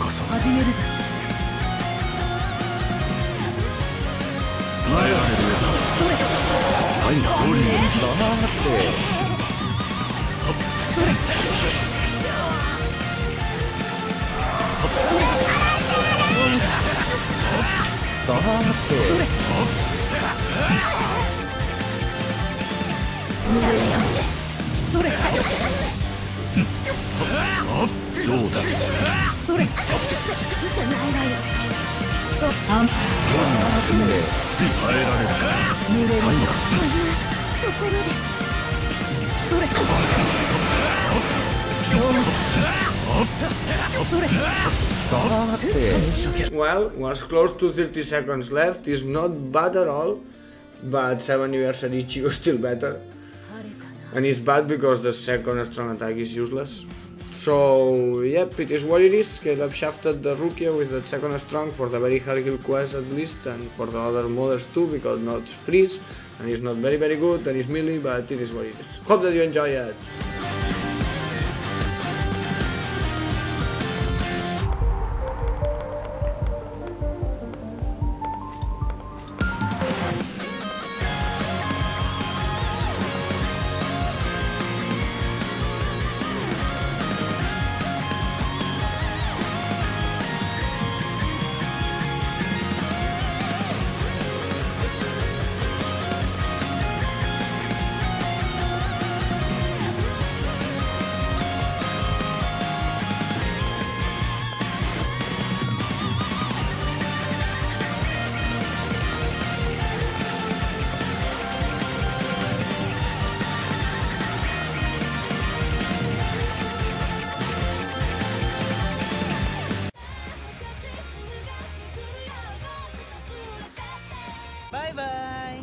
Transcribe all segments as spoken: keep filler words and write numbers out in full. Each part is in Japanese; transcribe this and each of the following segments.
そ。 始めるじゃん。 それ。はい、ゴリラ。さーて。 それ。それ。 さーて。 それ。それ。 どうだ。 それ。じゃないわよ。あん。 耐えられるか。 濡れるぞ。ところで。それ。それ。 Well, was close to thirty seconds left. Is not bad at all, but seven anniversary Ichigo is still better. And it's bad because the second strong attack is useless. So, yep, it is what it is. Caleb shafted the Rukia with the second strong for the very hard kill quest at least, and for the other mothers too, because not freeze, and it's not very very good, and it's melee, but it is what it is. Hope that you enjoy it. Bye bye.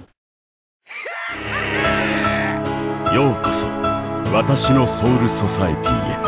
ようこそ私のソウルソサエティへ。